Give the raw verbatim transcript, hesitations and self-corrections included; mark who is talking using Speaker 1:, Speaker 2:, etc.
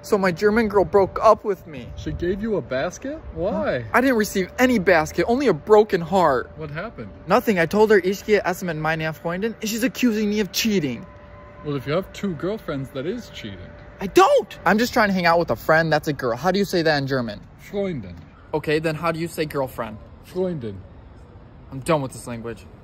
Speaker 1: So my German girl broke up with me.
Speaker 2: She gave you a basket? Why?
Speaker 1: I didn't receive any basket, only a broken heart.
Speaker 2: What happened?
Speaker 1: Nothing. I told her, ich gehe essen mit meiner Freundin, and she's accusing me of cheating.
Speaker 2: Well, if you have two girlfriends, that is cheating.
Speaker 1: I don't. I'm just trying to hang out with a friend. That's a girl. How do you say that in German?
Speaker 2: Freundin.
Speaker 1: Okay, then how do you say girlfriend?
Speaker 2: Freundin.
Speaker 1: I'm done with this language.